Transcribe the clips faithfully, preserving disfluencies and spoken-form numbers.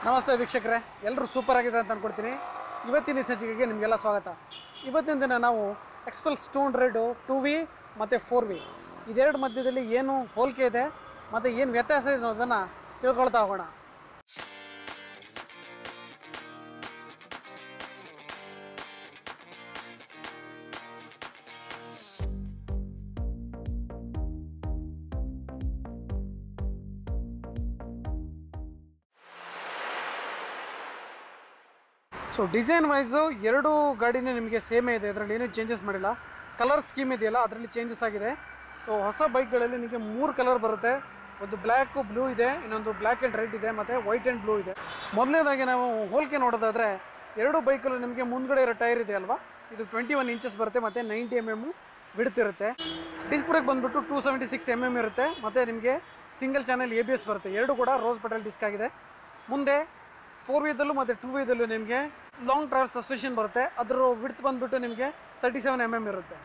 ನಮಸ್ತೆ ವೀಕ್ಷಕರೇ, ಎಲ್ಲರೂ ಸೂಪರ್ ಆಗಿದೆ ಅಂತ ಅಂದ್ಕೊಡ್ತೀನಿ. ಇವತ್ತಿನ ಸಂಚಿಕೆಗೆ ನಿಮಗೆಲ್ಲ ಸ್ವಾಗತ. ಇವತ್ತಿನ ದಿನ ನಾವು Xpulse two hundred two V ಮತ್ತು ಫೋರ್ ವಿ ಇದೆರಡು ಮಧ್ಯದಲ್ಲಿ ಏನು ಹೋಲಿಕೆ ಇದೆ ಮತ್ತು ಏನು ವ್ಯತ್ಯಾಸ ಇದೆ ಅನ್ನೋದನ್ನು ತಿಳ್ಕೊಳ್ತಾ ಹೋಗೋಣ. ಸೊ ಡಿಸೈನ್ ವೈಸು ಎರಡು ಗಾಡಿನೇ ನಿಮಗೆ ಸೇಮೇ ಇದೆ, ಇದರಲ್ಲಿ ಏನೂ ಚೇಂಜಸ್ ಮಾಡಿಲ್ಲ. ಕಲರ್ ಸ್ಕೀಮ್ ಇದೆಯಲ್ಲ ಅದರಲ್ಲಿ ಚೇಂಜಸ್ ಆಗಿದೆ. ಸೊ ಹೊಸ ಬೈಕ್ಗಳಲ್ಲಿ ನಿಮಗೆ ಮೂರು ಕಲರ್ ಬರುತ್ತೆ. ಒಂದು ಬ್ಲ್ಯಾಕು ಬ್ಲೂ ಇದೆ, ಇನ್ನೊಂದು ಬ್ಲ್ಯಾಕ್ ಆ್ಯಂಡ್ ರೆಡ್ ಇದೆ, ಮತ್ತು ವೈಟ್ ಆ್ಯಂಡ್ ಬ್ಲೂ ಇದೆ. ಮೊದಲನೇದಾಗಿ ನಾವು ಹೋಲಿಕೆ ನೋಡೋದಾದರೆ ಎರಡು ಬೈಕಲ್ಲೂ ನಿಮಗೆ ಮುಂದ್ಗಡೆ ಇರೋ ಟೈರ್ ಇದೆ ಅಲ್ವಾ, ಇದು ಟ್ವೆಂಟಿ ಒನ್ ಇಂಚಸ್ ಬರುತ್ತೆ ಮತ್ತು ನೈಂಟಿ ಎಮ್ ಎಮ್ಮು ಬಿಡ್ತಿರುತ್ತೆ. ಡಿಸ್ಕ್ ಬ್ರೇಕ್ ಬಂದುಬಿಟ್ಟು two seventy six M M ಇರುತ್ತೆ ಮತ್ತು ನಿಮಗೆ single channel A B S ಬರುತ್ತೆ. ಎರಡು ಕೂಡ ರೋಸ್ ಪೆಟಲ್ ಡಿಸ್ಕ್ ಆಗಿದೆ. ಮುಂದೆ ಫೋರ್ ವೀದಲ್ಲೂ ಮತ್ತು ಟೂ ವೀದಲ್ಲೂ ನಿಮಗೆ ಲಾಂಗ್ ಟ್ರಾವೆಲ್ ಸಸ್ಪೆನ್ಷನ್ ಬರುತ್ತೆ. ಅದರ ವಿಡ್ತ್ ಬಂದುಬಿಟ್ಟು ನಿಮಗೆ ತರ್ಟಿ ಸೆವೆನ್ ಎಮ್ ಎಮ್ ಇರುತ್ತೆ.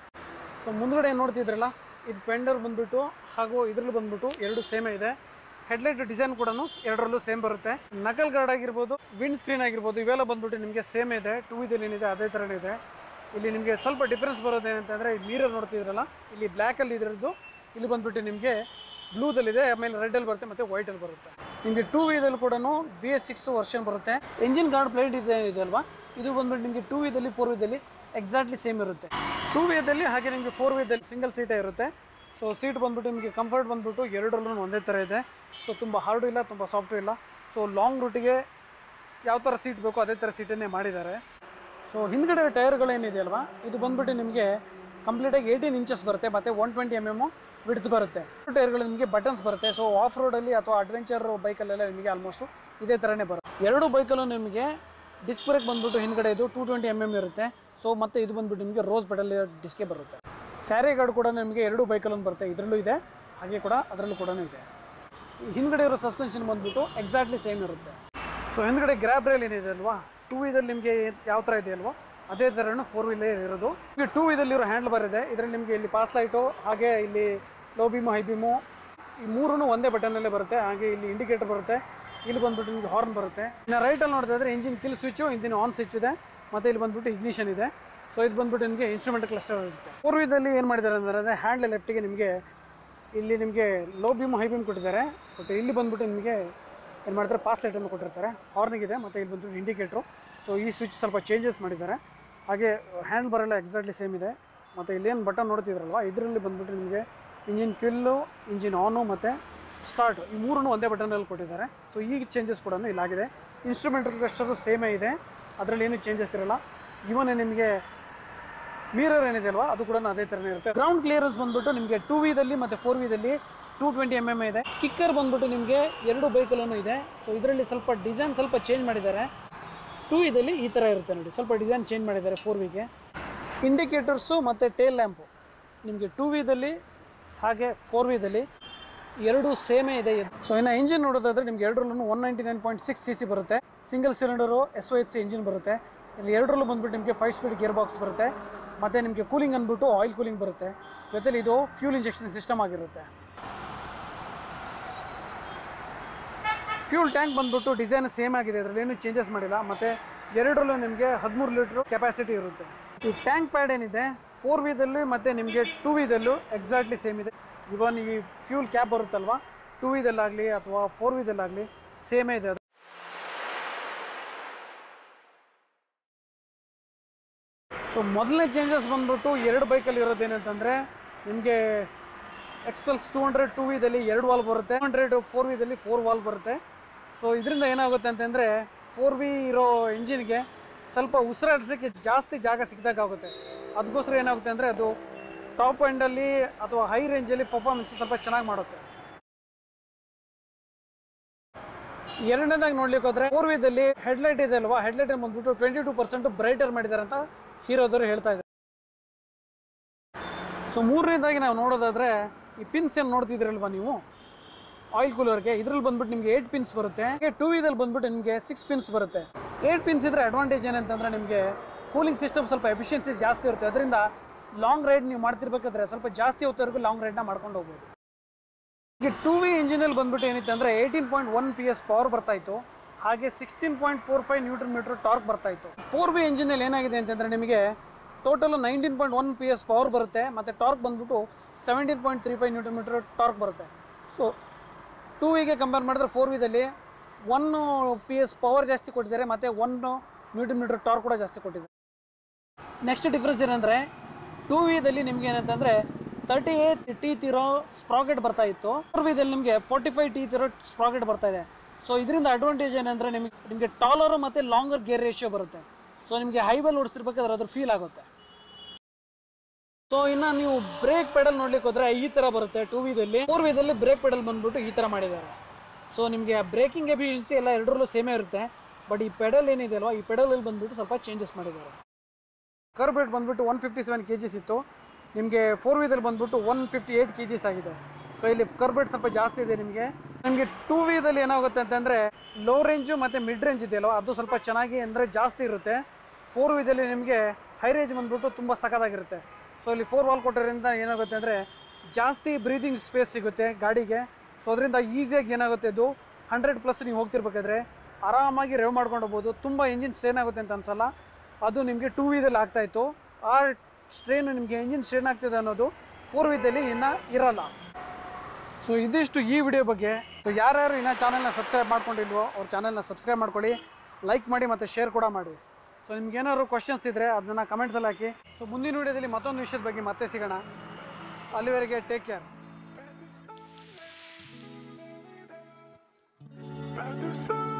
ಸೊ ಮುಂದ್ಗಡೆ ನೋಡ್ತಿದ್ರಲ್ಲ, ಇದು ಫೆಂಡರ್ ಬಂದುಬಿಟ್ಟು ಹಾಗೂ ಇದರಲ್ಲೂ ಬಂದುಬಿಟ್ಟು ಎರಡು ಸೇಮೇ ಇದೆ. ಹೆಡ್ಲೈಟ್ ಡಿಸೈನ್ ಕೂಡ ಎರಡರಲ್ಲೂ ಸೇಮ್ ಬರುತ್ತೆ. ನಕಲ್ ಗಾರ್ಡ್ ಆಗಿರ್ಬೋದು, ವಿಂಡ್ ಸ್ಕ್ರೀನ್ ಆಗಿರ್ಬೋದು, ಇವೆಲ್ಲ ಬಂದುಬಿಟ್ಟು ನಿಮಗೆ ಸೇಮ್ ಇದೆ. ಟೂ ವೀದಲ್ಲಿ ಏನಿದೆ ಅದೇ ಥರನೇ ಇದೆ. ಇಲ್ಲಿ ನಿಮಗೆ ಸ್ವಲ್ಪ ಡಿಫ್ರೆನ್ಸ್ ಬರೋದು ಏನಂತಂದರೆ, ಈ ಮಿರರ್ ನೋಡ್ತಿದ್ರಲ್ಲ, ಇಲ್ಲಿ ಬ್ಲ್ಯಾಕಲ್ಲಿ ಇದ್ರದ್ದು, ಇಲ್ಲಿ ಬಂದುಬಿಟ್ಟು ನಿಮಗೆ ಬ್ಲೂದಲ್ಲಿದೆ, ಆಮೇಲೆ ರೆಡ್ಡಲ್ಲಿ ಬರುತ್ತೆ ಮತ್ತು ವೈಟಲ್ಲಿ ಬರುತ್ತೆ. ನಿಮಗೆ ಟೂ ವೀದಲ್ಲಿ ಕೂಡ ಬಿ ಎಸ್ ಸಿಕ್ಸ್ ವರ್ಷನ್ ಬರುತ್ತೆ. ಎಂಜಿನ್ ಗಾರ್ಡ್ ಪ್ಲೇಟ್ ಇದೆ ಇದೆ ಅಲ್ವಾ, ಇದು ಬಂದುಬಿಟ್ಟು ನಿಮಗೆ ಟೂ ವೀದಲ್ಲಿ ಫೋರ್ ವೀದಲ್ಲಿ ಎಕ್ಸಾಕ್ಟ್ಲಿ ಸೇಮ್ ಇರುತ್ತೆ. ಟೂ ವೀದಲ್ಲಿ ಹಾಗೆ ನಿಮಗೆ ಫೋರ್ ವೀದಲ್ಲಿ ಸಿಂಗಲ್ ಸೀಟೇ ಇರುತ್ತೆ. ಸೊ ಸೀಟ್ ಬಂದುಬಿಟ್ಟು ನಿಮಗೆ ಕಂಫರ್ಟ್ ಬಂದುಬಿಟ್ಟು ಎರಡರಲ್ಲೂ ಒಂದೇ ಥರ ಇದೆ. ಸೊ ತುಂಬ ಹಾರ್ಡು ಇಲ್ಲ, ತುಂಬ ಸಾಫ್ಟು ಇಲ್ಲ. ಸೊ ಲಾಂಗ್ ರೂಟಿಗೆ ಯಾವ ಥರ ಸೀಟ್ ಬೇಕೋ ಅದೇ ಥರ ಸೀಟನ್ನೇ ಮಾಡಿದ್ದಾರೆ. ಸೊ ಹಿಂದ್ಗಡೆ ಟೈರ್ಗಳೇನಿದೆ ಅಲ್ವಾ, ಇದು ಬಂದುಬಿಟ್ಟು ನಿಮಗೆ ಕಂಪ್ಲೀಟಾಗಿ ಏಯ್ಟೀನ್ ಇಂಚಸ್ ಬರುತ್ತೆ ಮತ್ತು one twenty M M width ಬರುತ್ತೆ. ಟೈರ್ಗಳು ನಿಮಗೆ ಬಟನ್ಸ್ ಬರುತ್ತೆ. ಸೊ ಆಫ್ ರೋಡಲ್ಲಿ ಅಥವಾ ಅಡ್ವೆಂಚರ್ ಬೈಕಲ್ಲೆಲ್ಲ ನಿಮಗೆ ಆಲ್ಮೋಸ್ಟು ಇದೇ ಥರನೇ ಬರುತ್ತೆ. ಎರಡು ಬೈಕಲ್ಲೂ ನಿಮಗೆ ಡಿಸ್ಕ್ ಬ್ರೇಕ್ ಬಂದುಬಿಟ್ಟು ಹಿಂದ್ಗಡೆ ಇದು ಟೂ ಟ್ವೆಂಟಿ ಎಮ್ ಎಮ್ ಇರುತ್ತೆ. ಸೊ ಮತ್ತು ಇದು ಬಂದುಬಿಟ್ಟು ನಿಮಗೆ ರೋಸ್ ಪೆಟಲ್ ಡಿಸ್ಕೇ ಬರುತ್ತೆ. ಸ್ಯಾರಿ ಗಾರ್ಡ್ ಕೂಡ ನಿಮಗೆ ಎರಡು ಬೈಕಲ್ಲೂ ಬರುತ್ತೆ, ಇದರಲ್ಲೂ ಇದೆ ಹಾಗೆ ಕೂಡ ಅದರಲ್ಲೂ ಕೂಡ ಇದೆ. ಹಿಂದ್ಗಡೆ ಇರೋ ಸಸ್ಪೆನ್ಷನ್ ಬಂದುಬಿಟ್ಟು ಎಕ್ಸಾಕ್ಟ್ಲಿ ಸೇಮ್ ಇರುತ್ತೆ. ಸೊ ಹಿಂದ್ಗಡೆ ಗ್ರ್ಯಾಬ್ ರೈಲ್ ಏನಿದೆ ಅಲ್ವಾ, ಟೂ ವೀದಲ್ಲಿ ನಿಮಗೆ ಯಾವ ಥರ ಇದೆ ಅಲ್ವಾ ಅದೇ ಥರನೂ ಫೋರ್ ವೀಲೇ ಇರೋದು. ಈಗ ಟೂ ವೀದಲ್ಲಿರೋ ಹ್ಯಾಂಡ್ಲ್ ಬಾರ್ ಇದೆ, ಇದರಲ್ಲಿ ನಿಮಗೆ ಇಲ್ಲಿ ಪಾಸ್ ಲೈಟು ಹಾಗೆ ಇಲ್ಲಿ ಲೋ ಬೀಮು ಹೈ ಬೀಮು ಈ ಮೂರೂ ಒಂದೇ ಬಟನ್ನಲ್ಲೇ ಬರುತ್ತೆ. ಹಾಗೆ ಇಲ್ಲಿ ಇಂಡಿಕೇಟರ್ ಬರುತ್ತೆ, ಇಲ್ಲಿ ಬಂದುಬಿಟ್ಟು ನಿಮಗೆ ಹಾರ್ನ್ ಬರುತ್ತೆ. ಇನ್ನು ರೈಟಲ್ಲಿ ನೋಡ್ತಾ ಇದ್ದರೆ engine kill switch, engine on switch ಇದೆ ಮತ್ತು ಇಲ್ಲಿ ಬಂದುಬಿಟ್ಟು ಇಗ್ನಿಷನ್ ಇದೆ. ಸೊ ಇದು ಬಂದುಬಿಟ್ಟು ನಿಮಗೆ ಇನ್ಸ್ಟ್ರೂಮೆಂಟ್ ಕ್ಲಸ್ಟರ್ ಇರುತ್ತೆ. ಫೋರ್ ವೀದಲ್ಲಿ ಏನು ಮಾಡಿದ್ದಾರೆ ಅಂದರೆ ಹ್ಯಾಂಡ್ಲ್ ಲೆಫ್ಟಿಗೆ ನಿಮಗೆ ಇಲ್ಲಿ ನಿಮಗೆ ಲೋ ಬೀಮು ಹೈ ಬೀಮ್ ಕೊಟ್ಟಿದ್ದಾರೆ. ಬಟ್ ಇಲ್ಲಿ ಬಂದುಬಿಟ್ಟು ನಿಮಗೆ ಏನು ಮಾಡ್ತಾರೆ, ಪಾಸ್ ಲೈಟನ್ನು ಕೊಟ್ಟಿರ್ತಾರೆ, ಹಾರ್ನಿಗಿದೆ ಮತ್ತು ಇಲ್ಲಿ ಬಂದುಬಿಟ್ಟು ಇಂಡಿಕೇಟ್ರು. ಸೊ ಈ ಸ್ವಿಚ್ ಸ್ವಲ್ಪ ಚೇಂಜಸ್ ಮಾಡಿದ್ದಾರೆ. ಹಾಗೆ ಹ್ಯಾಂಡ್ ಬಾರೆಲ್ಲ ಎಕ್ಸಾಕ್ಟ್ಲಿ ಸೇಮ್ ಇದೆ. ಮತ್ತು ಇಲ್ಲೇನು ಬಟನ್ ನೋಡ್ತಿದ್ರಲ್ವ, ಇದರಲ್ಲಿ ಬಂದುಬಿಟ್ಟು ನಿಮಗೆ ಇಂಜಿನ್ ಕ್ವಿಲ್ಲು, ಇಂಜಿನ್ ಆನು ಮತ್ತು ಸ್ಟಾರ್ಟ್ ಈ ಮೂರೂ ಒಂದೇ ಬಟನಲ್ಲಿ ಕೊಟ್ಟಿದ್ದಾರೆ. ಸೊ ಈಗ ಚೇಂಜಸ್ ಕೂಡ ಇಲ್ಲಾಗಿದೆ. ಇನ್ಸ್ಟ್ರೂಮೆಂಟಲ್ ಕ್ಲಸ್ಟರು ಸೇಮೇ ಇದೆ, ಅದರಲ್ಲಿ ಏನೂ ಚೇಂಜಸ್ ಇರೋಲ್ಲ. ಇವನ್ ನಿಮಗೆ ಮಿರರ್ ಏನಿದೆ ಅಲ್ವಾ ಅದು ಕೂಡ ಅದೇ ಥರನೇ ಇರುತ್ತೆ. ಗ್ರೌಂಡ್ ಕ್ಲಿಯರೆನ್ಸ್ ಬಂದುಬಿಟ್ಟು ನಿಮಗೆ ಟೂ ವೀದಲ್ಲಿ ಮತ್ತು ಫೋರ್ ವೀದಲ್ಲಿ ಟೂ ಟ್ವೆಂಟಿ ಎಮ್ ಎಮ್ ಇದೆ. ಕಿಕ್ಕರ್ ಬಂದುಬಿಟ್ಟು ನಿಮಗೆ ಎರಡು ಬೈಕಲ್ಲೂ ಇದೆ. ಸೊ ಇದರಲ್ಲಿ ಸ್ವಲ್ಪ ಡಿಸೈನ್ ಸ್ವಲ್ಪ ಚೇಂಜ್ ಮಾಡಿದ್ದಾರೆ. ಟೂ ವೀದಲ್ಲಿ ಈ ಥರ ಇರುತ್ತೆ ನೋಡಿ, ಸ್ವಲ್ಪ ಡಿಸೈನ್ ಚೇಂಜ್ ಮಾಡಿದ್ದಾರೆ ಫೋರ್ ವೀಗೆ. ಇಂಡಿಕೇಟರ್ಸು ಮತ್ತು ಟೇಲ್ ಲ್ಯಾಂಪು ನಿಮಗೆ ಟೂ ವೀದಲ್ಲಿ ಹಾಗೆ ಫೋರ್ ವೀದಲ್ಲಿ ಎರಡು ಸೇಮೇ ಇದೆ. ಸೊ ಇನ್ನು ಇಂಜಿನ್ ನೋಡೋದಾದರೆ ನಿಮ್ಗೆ ಎರಡರಲ್ಲೂ one ninety nine point six C C ಬರುತ್ತೆ. Single cylinder S O H C engine ಬರುತ್ತೆ. ಇಲ್ಲಿ ಎರಡರಲ್ಲೂ ಬಂದುಬಿಟ್ಟು ನಿಮಗೆ ಫೈವ್ ಸ್ಪೀಡ್ ಗೇರ್ ಬಾಕ್ಸ್ ಬರುತ್ತೆ ಮತ್ತು ನಿಮಗೆ ಕೂಲಿಂಗ್ ಅಂದ್ಬಿಟ್ಟು ಆಯಿಲ್ ಕೂಲಿಂಗ್ ಬರುತ್ತೆ. ಜೊತೆಲಿ ಇದು ಫ್ಯೂಲ್ ಇಂಜೆಕ್ಷನ್ ಸಿಸ್ಟಮ್ ಆಗಿರುತ್ತೆ. ಫ್ಯೂಲ್ ಟ್ಯಾಂಕ್ ಬಂದುಬಿಟ್ಟು ಡಿಸೈನ್ ಸೇಮ್ ಆಗಿದೆ, ಇದರಲ್ಲಿ ಏನೂ ಚೇಂಜಸ್ ಮಾಡಿಲ್ಲ. ಮತ್ತು ಎರಡರಲ್ಲೂ ನಿಮಗೆ ಹದಿಮೂರು ಲೀಟ್ರು ಕೆಪಾಸಿಟಿ ಇರುತ್ತೆ. ಈ ಟ್ಯಾಂಕ್ ಪ್ಯಾಡ್ ಏನಿದೆ ಫೋರ್ ವೀದಲ್ಲೂ ಮತ್ತು ನಿಮಗೆ ಟೂ ವೀದಲ್ಲೂ ಎಕ್ಸಾಕ್ಟ್ಲಿ ಸೇಮ್ ಇದೆ. ಇವನ್ ಈ ಫ್ಯೂಲ್ ಕ್ಯಾಪ್ ಬರುತ್ತಲ್ವ, ಟೂ ವೀದಲ್ಲಾಗಲಿ ಅಥವಾ ಫೋರ್ ವೀದಲ್ಲಾಗಲಿ ಸೇಮೇ ಇದೆ ಅದು. ಸೊ ಮೊದಲನೇ ಚೇಂಜಸ್ ಬಂದ್ಬಿಟ್ಟು ಎರಡು ಬೈಕಲ್ಲಿ ಇರೋದೇನಂತಂದರೆ, ನಿಮಗೆ ಎಕ್ಸ್ಪಲ್ಸ್ ಟೂ ಹಂಡ್ರೆಡ್ ಟೂ ವೀದಲ್ಲಿ ಎರಡು ವಾಲ್ ಬರುತ್ತೆ, ಟೂ ಹಂಡ್ರೆಡ್ ಫೋರ್ ವೀದಲ್ಲಿ ಫೋರ್ ವಾಲ್ ಬರುತ್ತೆ. ಸೊ ಇದರಿಂದ ಏನಾಗುತ್ತೆ ಅಂತಂದರೆ, ಫೋರ್ ವಿ ಇರೋ ಇಂಜಿನ್ಗೆ ಸ್ವಲ್ಪ ಉಸಿರಾಡಿಸೋಕ್ಕೆ ಜಾಸ್ತಿ ಜಾಗ ಸಿಕ್ಕಿದಾಗುತ್ತೆ. ಅದಕ್ಕೋಸ್ಕರ ಏನಾಗುತ್ತೆ ಅಂದರೆ ಅದು ಟಾಪ್ ಎಂಡಲ್ಲಿ ಅಥವಾ ಹೈ ರೇಂಜಲ್ಲಿ ಪರ್ಫಾರ್ಮೆನ್ಸ್ ಸ್ವಲ್ಪ ಚೆನ್ನಾಗಿ ಮಾಡುತ್ತೆ. ಎರಡನೇದಾಗಿ ನೋಡ್ಲಿಕ್ಕೆ ಹೋದರೆ ಫೋರ್ ವೀದಲ್ಲಿ ಹೆಡ್ಲೈಟ್ ಇದೆ ಅಲ್ವಾ, ಹೆಡ್ಲೈಟ್ ಬಂದ್ಬಿಟ್ಟು ಟ್ವೆಂಟಿ ಟೂ ಪರ್ಸೆಂಟ್ ಬ್ರೈಟರ್ ಮಾಡಿದ್ದಾರೆ ಅಂತ ಹೀರೋದವರು ಹೇಳ್ತಾ ಇದ್ದಾರೆ. ಸೊ ಮೂರನೇದಾಗಿ ನಾವು ನೋಡೋದಾದರೆ ಈ ಪಿನ್ಸ್ ಏನು ನೋಡ್ತಿದ್ರಲ್ವ ನೀವು ಆಯಿಲ್ ಕೂಲರ್ಗೆ, ಇದರಲ್ಲಿ ಬಂದ್ಬಿಟ್ಟು ನಿಮಗೆ ಏಟ್ ಪಿನ್ಸ್ ಬರುತ್ತೆ. ಟೂ ವೀದಲ್ಲಿ ಬಂದ್ಬಿಟ್ಟು ನಿಮಗೆ ಸಿಕ್ಸ್ ಪಿನ್ಸ್ ಬರುತ್ತೆ. ಏಟ್ ಪಿನ್ಸ್ ಇದ್ರೆ ಅಡ್ವಾಂಟೇಜ್ ಏನಂತಂದರೆ ನಿಮಗೆ ಕೂಲಿಂಗ್ ಸಿಸ್ಟಮ್ ಸ್ವಲ್ಪ ಎಫಿಷಿಯನ್ಸಿ ಜಾಸ್ತಿ ಇರುತ್ತೆ. ಅದರಿಂದ ಲಾಂಗ್ ರೈಡ್ ನೀವು ಮಾಡ್ತಿರ್ಬೇಕಾದ್ರೆ ಸ್ವಲ್ಪ ಜಾಸ್ತಿ ಹೊತ್ತವರೆಗೂ ಲಾಂಗ್ ರೈಡ್ನ ಮಾಡ್ಕೊಂಡು ಹೋಗ್ಬೋದು. ಈಗ ಟೂ ವಿ ಇಂಜಿನಲ್ಲಿ ಬಂದ್ಬಿಟ್ಟು ಏನಿತ್ತು ಅಂದರೆ eighteen point one P S power ಬರ್ತಾಯಿತ್ತು. ಹಾಗೆ sixteen point four five newton metre torque ಬರ್ತಾ ಇತ್ತು. ಫೋರ್ ವಿ ಇಂಜಿನಲ್ಲಿ ಏನಾಗಿದೆ ಅಂತಂದರೆ ನಿಮಗೆ total nineteen point one P S power ಬರುತ್ತೆ ಮತ್ತು ಟಾರ್ಕ್ ಬಂದ್ಬಿಟ್ಟು seventeen point three five newton metre torque ಬರುತ್ತೆ. ಸೊ ಟೂ ವಿಗೆ ಕಂಪೇರ್ ಮಾಡಿದ್ರೆ ಫೋರ್ ವಿದಲ್ಲಿ ಒನ್ ಪಿ ಎಸ್ ಪವರ್ ಜಾಸ್ತಿ ಕೊಟ್ಟಿದ್ದಾರೆ ಮತ್ತು ಒನ್ ನ್ಯೂಟನ್ ಮೀಟರ್ ಟಾರ್ಕ್ ಕೂಡ ಜಾಸ್ತಿ ಕೊಟ್ಟಿದ್ದಾರೆ. ನೆಕ್ಸ್ಟ್ ಡಿಫ್ರೆನ್ಸ್ ಏನಂದರೆ ಟೂ ವಿದಲ್ಲಿ ನಿಮ್ಗೆ ಏನಂತಂದರೆ ತರ್ಟಿ ಏಟ್ ಟೀತ್ ಇರೋ ಸ್ಪ್ರಾಕೆಟ್ ಬರ್ತಾ ಇತ್ತು. ಫೋರ್ ವಿದಲ್ಲಿ ನಿಮಗೆ ಫೋರ್ಟಿ ಫೈವ್ ಟೀತ್ ಇರೋ ಸ್ಪ್ರಾಕೆಟ್ ಬರ್ತಾ ಇದೆ. ಸೊ ಇದರಿಂದ ಅಡ್ವಾಂಟೇಜ್ ಏನಂದರೆ ನಿಮಗೆ ನಿಮಗೆ ಟಾಲರು ಮತ್ತು ಲಾಂಗರ್ ಗೇರ್ ರೇಷಿಯೋ ಬರುತ್ತೆ. ಸೊ ನಿಮಗೆ ಹೈವೇಲಿ ಓಡಿಸ್ತಿರ್ಬೇಕಾದ್ರೆ ಅದ್ರ ಫೀಲ್ ಆಗುತ್ತೆ. ಸೊ ಇನ್ನು ನೀವು ಬ್ರೇಕ್ ಪೆಡಲ್ ನೋಡ್ಲಿಕ್ಕೆ ಹೋದರೆ ಈ ಥರ ಬರುತ್ತೆ ಟೂ ವಿದಲ್ಲಿ. ಫೋರ್ ವಿದಲ್ಲಿ ಬ್ರೇಕ್ ಪೆಡಲ್ ಬಂದ್ಬಿಟ್ಟು ಈ ಥರ ಮಾಡಿದ್ದಾರೆ. ಸೊ ನಿಮಗೆ ಬ್ರೇಕಿಂಗ್ ಎಫಿಷಿಯನ್ಸಿ ಎಲ್ಲ ಎರಡರಲ್ಲೂ ಸೇಮೇ ಇರುತ್ತೆ. ಬಟ್ ಈ ಪೆಡಲ್ ಏನಿದೆ ಅಲ್ವಾ, ಈ ಪೆಡಲಲ್ಲಿ ಬಂದ್ಬಿಟ್ಟು ಸ್ವಲ್ಪ ಚೇಂಜಸ್ ಮಾಡಿದ್ದಾರೆ. ಕರ್ವ್ ವೇಟ್ ಬಂದ್ಬಿಟ್ಟು one fifty seven K Gs ಇತ್ತು, ನಿಮಗೆ ಫೋರ್ ವಿದಲ್ಲಿ ಬಂದ್ಬಿಟ್ಟು one fifty eight K Gs ಆಗಿದೆ. ಸೊ ಇಲ್ಲಿ ಕರ್ವ್ ವೇಟ್ ಸ್ವಲ್ಪ ಜಾಸ್ತಿ ಇದೆ. ನಿಮಗೆ ನಿಮಗೆ ಟೂ ವಿದಲ್ಲಿ ಏನಾಗುತ್ತೆ ಅಂತಂದರೆ ಲೋ ರೇಂಜು ಮತ್ತು ಮಿಡ್ ರೇಂಜ್ ಇದೆಯಲ್ವ, ಅದು ಸ್ವಲ್ಪ ಚೆನ್ನಾಗಿ ಅಂದರೆ ಜಾಸ್ತಿ ಇರುತ್ತೆ. ಫೋರ್ ವಿದಲ್ಲಿ ನಿಮಗೆ ಹೈ ರೇಂಜ್ ಬಂದ್ಬಿಟ್ಟು ತುಂಬ ಸಖತ್ತಾಗಿರುತ್ತೆ. ಸೊ ಇಲ್ಲಿ ಫೋರ್ ವಾಲ್ ಕೊಟ್ಟೋದ್ರಿಂದ ಏನಾಗುತ್ತೆ ಅಂದರೆ ಜಾಸ್ತಿ ಬ್ರೀದಿಂಗ್ ಸ್ಪೇಸ್ ಸಿಗುತ್ತೆ ಗಾಡಿಗೆ. ಸೊ ಅದರಿಂದ ಈಸಿಯಾಗಿ ಏನಾಗುತ್ತೆ, ಇದು ಹಂಡ್ರೆಡ್ ಪ್ಲಸ್ ನೀವು ಹೋಗ್ತಿರ್ಬೇಕಾದ್ರೆ ಆರಾಮಾಗಿ ರೆವ್ ಮಾಡ್ಕೊಂಡು ಹೋಗ್ಬೋದು. ತುಂಬ ಇಂಜಿನ್ ಸ್ಟ್ರೇನ್ ಆಗುತ್ತೆ ಅಂತ ಅನ್ಸಲ್ಲ. ಅದು ನಿಮಗೆ ಟೂ ವಿದಲ್ಲಿ ಆಗ್ತಾಯಿತ್ತು. ಆ ಸ್ಟ್ರೇನು ನಿಮಗೆ ಇಂಜಿನ್ ಸ್ಟ್ರೇನ್ ಆಗ್ತಿದೆ ಅನ್ನೋದು ಫೋರ್ ವಿದಲ್ಲಿ ಇನ್ನೂ ಇರೋಲ್ಲ. ಸೊ ಇದಿಷ್ಟು ಈ ವಿಡಿಯೋ ಬಗ್ಗೆ. ಸೊ ಯಾರ್ಯಾರು ಇನ್ನೂ ಚಾನಲ್ನ ಸಬ್ಸ್ಕ್ರೈಬ್ ಮಾಡ್ಕೊಂಡಿಲ್ವೋ ಅವ್ರ ಚಾನಲ್ನ ಸಬ್ಸ್ಕ್ರೈಬ್ ಮಾಡ್ಕೊಳ್ಳಿ, ಲೈಕ್ ಮಾಡಿ ಮತ್ತು ಶೇರ್ ಕೂಡ ಮಾಡಿ. ಸೊ ನಿಮ್ಗೆ ಏನಾದ್ರು ಕ್ವಶನ್ಸ್ ಇದ್ದರೆ ಅದನ್ನು ಕಮೆಂಟ್ಸಲ್ಲಿ ಹಾಕಿ. ಸೊ ಮುಂದಿನ ವಿಡಿಯೋದಲ್ಲಿ ಮತ್ತೊಂದು ವಿಷಯದ ಬಗ್ಗೆ ಮತ್ತೆ ಸಿಗೋಣ. ಅಲ್ಲಿವರೆಗೆ ಟೇಕ್ ಕೇರ್.